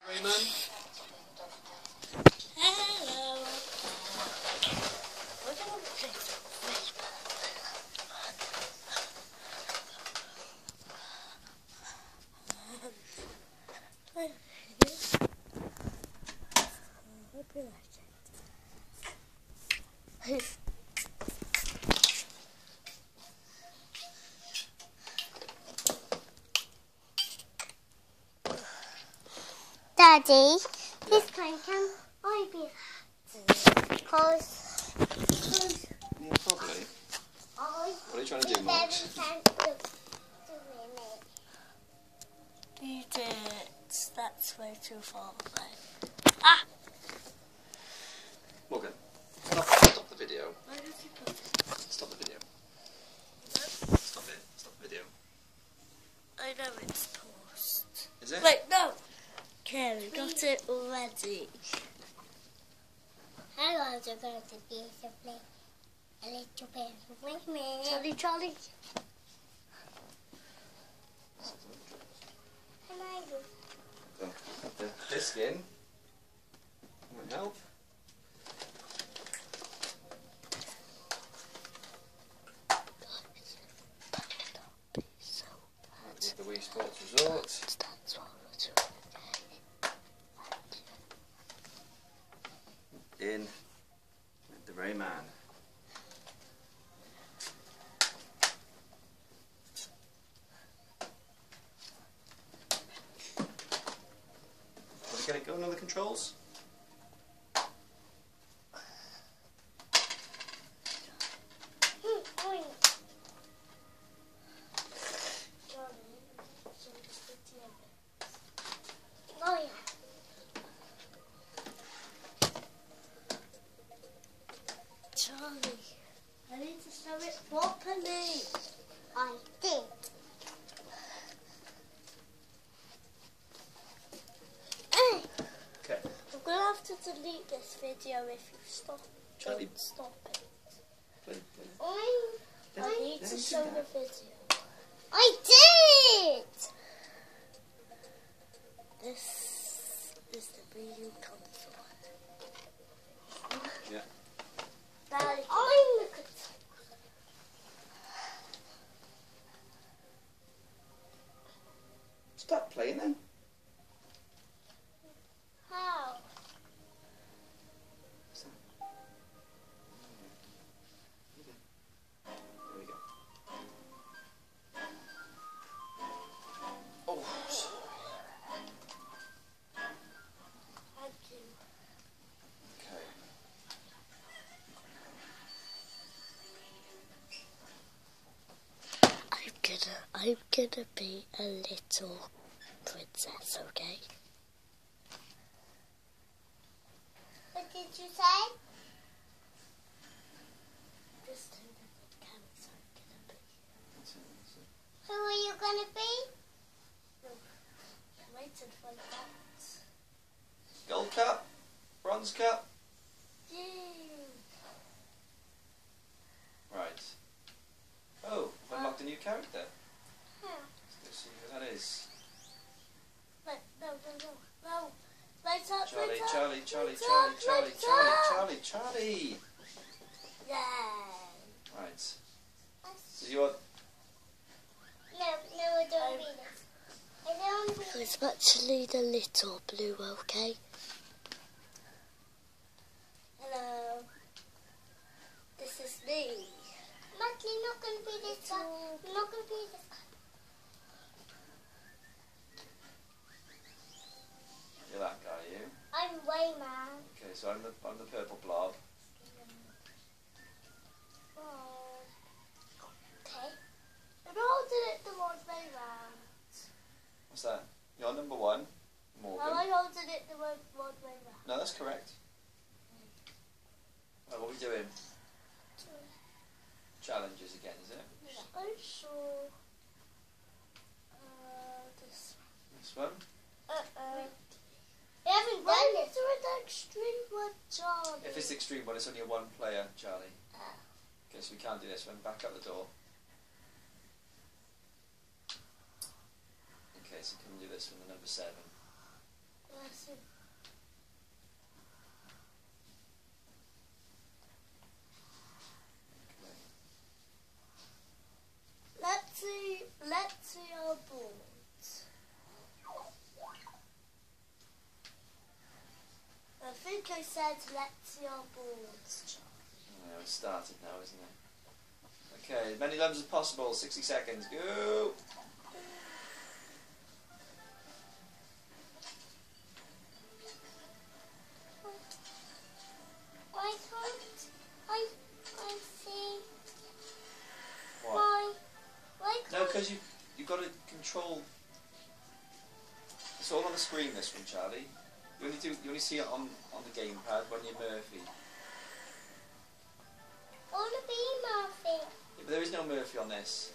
Rayman? Hello. We're going to play some Daddy, this time can I be that? Because Yeah, probably. What are you trying to do, Marks? You did. That's way too far away. Ah! Morgan, stop the video. Where did you put it? Stop the video. What? Stop it. Stop the video. I know it's paused. Is it? Wait, no! Okay, we got it already. I was going to be to play a little bit with me. Charlie. Can I do? The disc in. Might help. That's the Wii Sports Resort. In with the Rayman. Want to get it going on the controls? Oh yeah. Charlie, I need to show it properly. I did. Okay. I'm going to have to delete this video if you stop. Charlie. Don't stop it. Play. I need to show the video. I did. This is the Wii U console. Yeah. Daddy, I'm the controller. Stop playing then. How? There we go. Oh, sorry. thank you. Okay. I'm gonna be a little princess, okay? What did you say? Just turn the camera so I'm gonna be. Who are you going to be? I'm waiting for that. Gold cup, bronze cup. Yay! Right. Oh, I've unlocked a new character. Huh. Let's see who that is. Wait, no. Lights up, Charlie, lights up. Charlie, Charlie, Lights Charlie, up, Charlie, lights Charlie, up. Charlie, Charlie. Yay! Right. So you're. No, I don't read it. I don't read it. It's actually the little blue, okay? Hello. This is me. Matt, you're not going to be this one. You're not going to be this one. You're that guy, you. I'm Wayman. Okay, so I'm the purple blob. Oh. Okay. I'm holding it the wrong way round. What's that? You're number one, Morgan. Am I holding it the wrong way round? No, that's correct. Right, what are we doing? Challenges again, is it? I'm sure. This This one? You haven't Why done is it. there an extreme one, Charlie? If it's extreme one, it's only a one player, Charlie. Okay, so we can't do this one. Back up the door. Okay, so can we do this one, the number 7? Yes. Let's see our boards. I think I said let's see our boards. Yeah, it started now, isn't it? Okay, as many lums as possible. 60 seconds. Go. Why can't I see? What? Why No, can't because you've got to control. It's all on the screen. This one, Charlie. You only see it on the gamepad when you're Murphy. I want to be Murphy? Yeah, but there is no Murphy on this.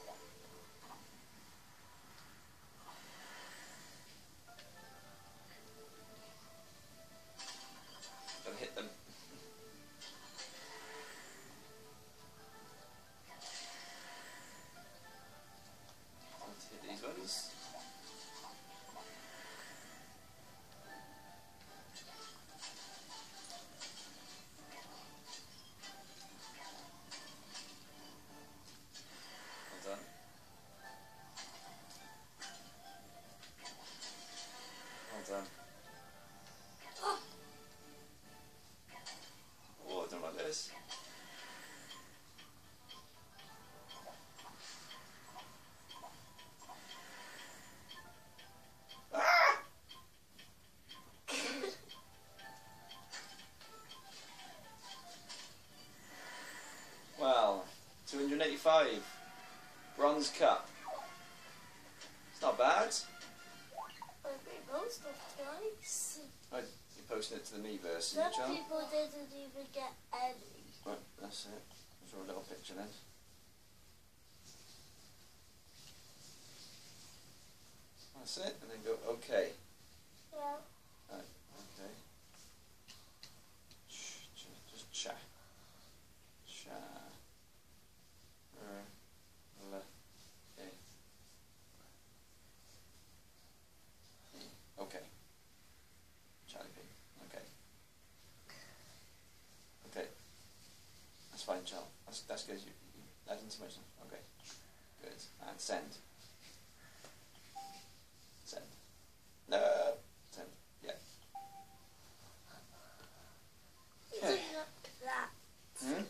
Gotta hit them. Let's hit these ones. Well done. Well done. Oh, I don't like this. Ah! Well, 285. Bronze cup. It's not bad. I've been most of twice. Right, you're posting it to the Miiverse, Some you John? people didn't even get any. Right, that's it. Draw a little picture then. That's it, and then go OK. Yeah. Right, OK. Just cha. Cha. L. A. OK. Charlie P. OK. OK. That's fine, Charlie. That's good. You add information. OK. Good. And send. Send. No. Send. Yeah. Okay. Look at that. Hmm?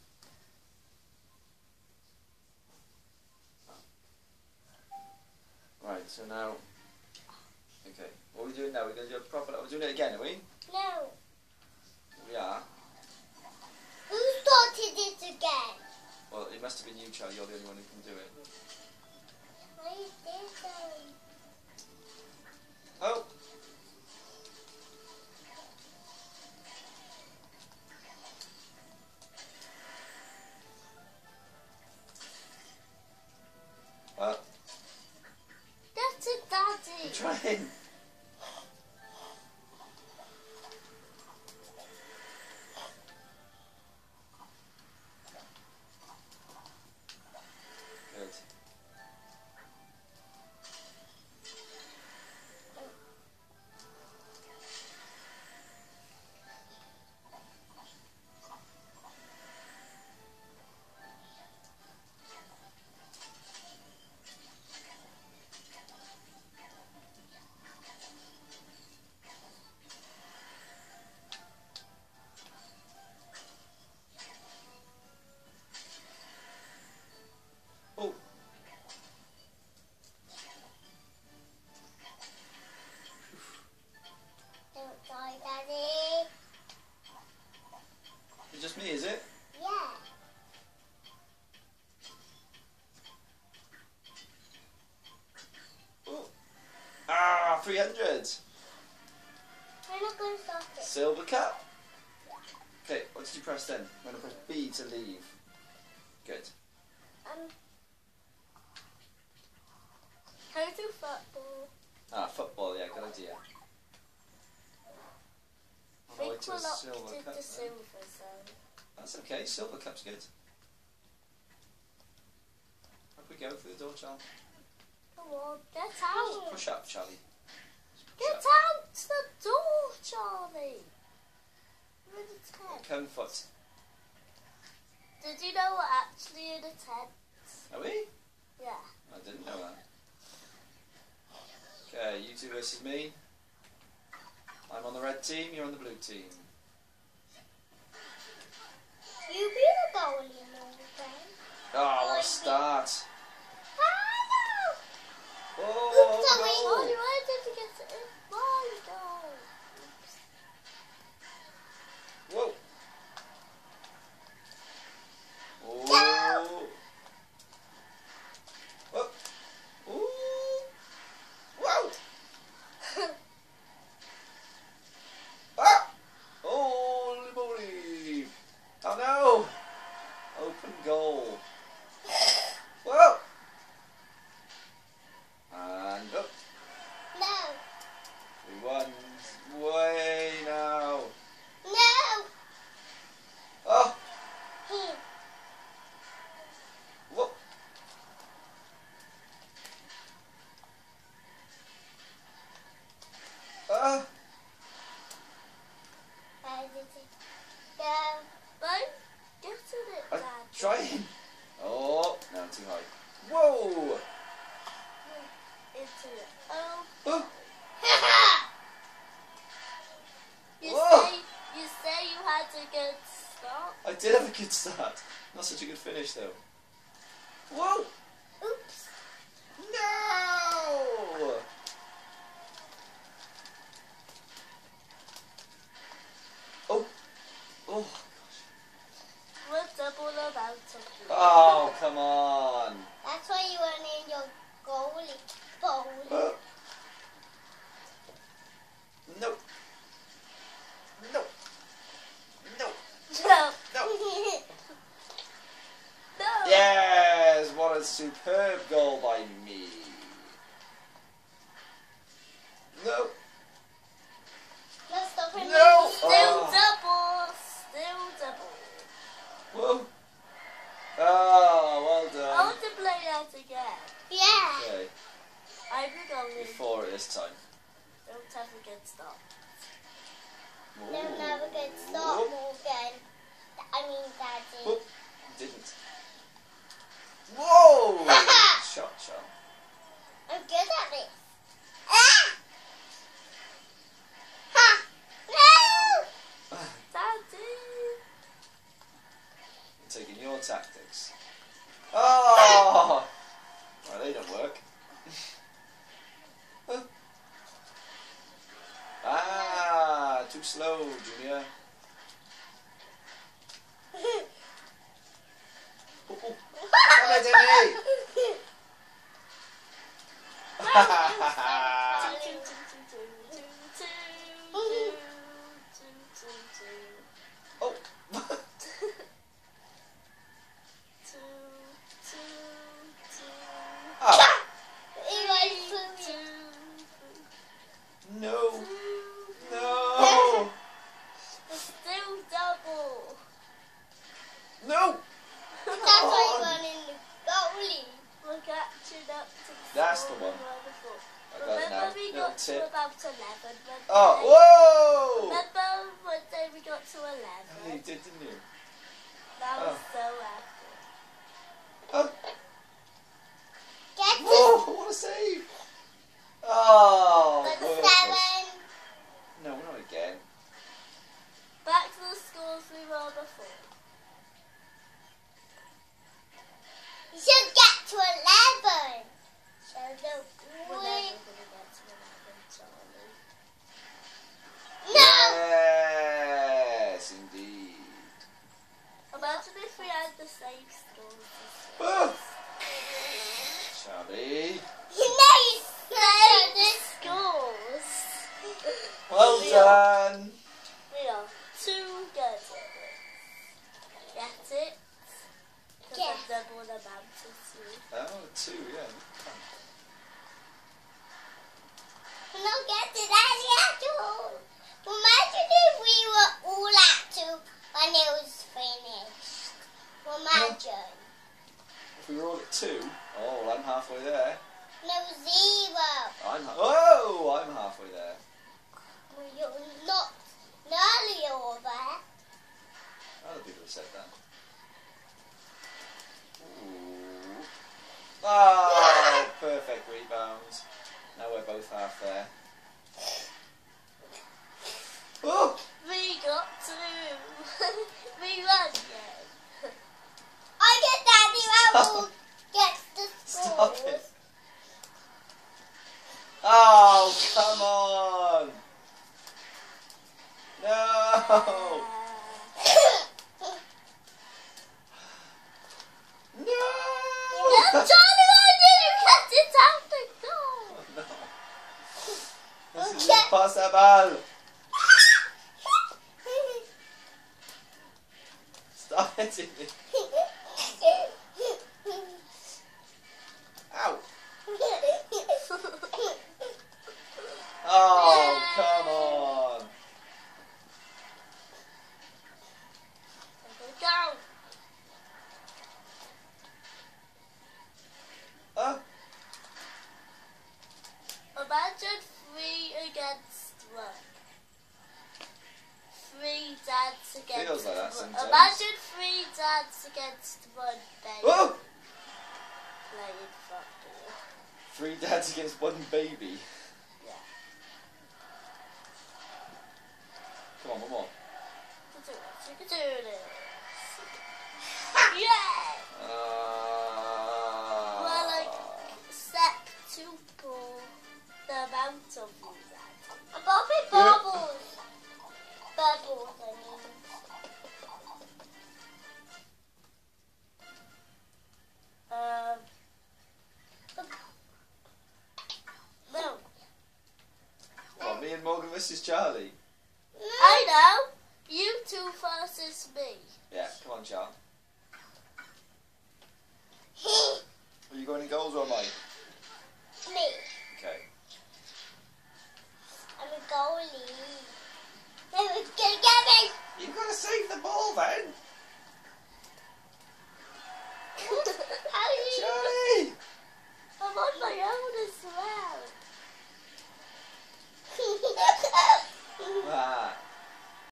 Right, so now, okay, what are we doing now? We're going to do a proper, we're doing it again, are we? No. We are. Who started it again? Well, it must have been you, Charlie, you're the only one who can do it. I didn't. Oh! Well, That's it, Daddy. I'm trying. Good. Oh! Don't die, Daddy. It's just me, is it? Yeah. Oh! Ah, 300! We're not going to stop it. Silver cup! Okay, what did you press then? I'm going to press B to leave. Good. Can I do football? Ah, football, yeah, good idea. I think Right to we're a not silver did cup the then. silver zone. That's okay, silver cup's good. Up we go through the door, Charlie. Come on, get out. Push up, Charlie. Get out. cone foot. Did you know we're actually in a tent? Are we? Yeah. I didn't know that. Okay, you two versus me. I'm on the red team, you're on the blue team. You be the goalie in all the game. Ah, what a start. Oh, Oh, sorry. Oh, no. why did you get it in my goal? Whoa. Oh. Whoa. Ooh. Whoa. Ah. Holy moly. Oh no. Open goal. Whoa. And up. No. 3-1. Way now. No. Oh. Him. Whoa. Ah. How did it go? Right? Get to it, I'm Dad. trying. Oh, no, too high. Whoa. Into it. Oh. Oh. You Whoa. say you had a good start. I did have a good start. Not such a good finish, though. Whoa. Oops. No. Oh. Oh. We're double amount of you. Oh, come on. That's why you weren't in your goalie bowl. No. No. No. No. No. No. Yes, what a superb goal by me. No. No, stop him. No. Still Oh. double. Still double. Whoa. Oh, well I done. want to play that again. Yeah. Okay, I'm the goalie. before it this time. Don't have a good start. They'll never get start, Morgan. I mean, Daddy. Whoop. Didn't. Whoa! Shot. I'm good at this. Ah! Ha! No! Daddy. I'm taking your tactics. Oh! Well, they don't work. Ah, too slow, Junior. Oh, oh. Come here, Timmy. Oh. Oh. He went for me. No. No. Still double. No. That's why you weren't in the goalie. We're catching up to the That's score the one. we were before. I got it now. Remember we Little got to tip. about 11. Oh, whoa! Remember one day we got to 11? Oh, you did, didn't you? That was Oh. so epic. Oh, Get to whoa, what a save! Oh, the worthless. 7. No, not again. Back to the scores we were before. You should get to 11. So We're the never going to get to 11, Charlie. No! Yes, indeed. Imagine if we had the same scores as Oh. Charlie. No, you scores. Well We done. We are too good at this. Get it? Because Yeah. I'm double the amount of you. Oh, 2, yeah. We're not getting any at all. Imagine if we were all at 2 when it was finished. Imagine. If we were all at 2, oh, well, I'm halfway there. No, 0. I'm halfway there. Well, you're not nearly over. people have said that. Ooh. Oh, perfect rebounds. Now we're both half there. Oh! We got two. We won again. I get Daddy Rebel gets the Stop scores. it. Oh, come on! No! No, No! Charlie, I didn't get it out the goal. No. This is impossible! Stop hitting me. Ow! Oh, come on! Go. Imagine 3 against 1. 3 dads against Feels like that 1. sometimes. Imagine 3 dads against 1 baby Oh! playing football. 3 dads against 1 baby. Yeah. Come on, one more. You can do this. Yeah! Well, like, septuple the amount of you dads. And Bobby Bubbles. Bubbles, I mean. No. What, me and Morgan versus Charlie? I know. You two versus me. Yeah, come on, Charlie. Are you going in goals or am I? Me. Okay. I'm a goalie. They were gonna get me. You've got to save the ball then.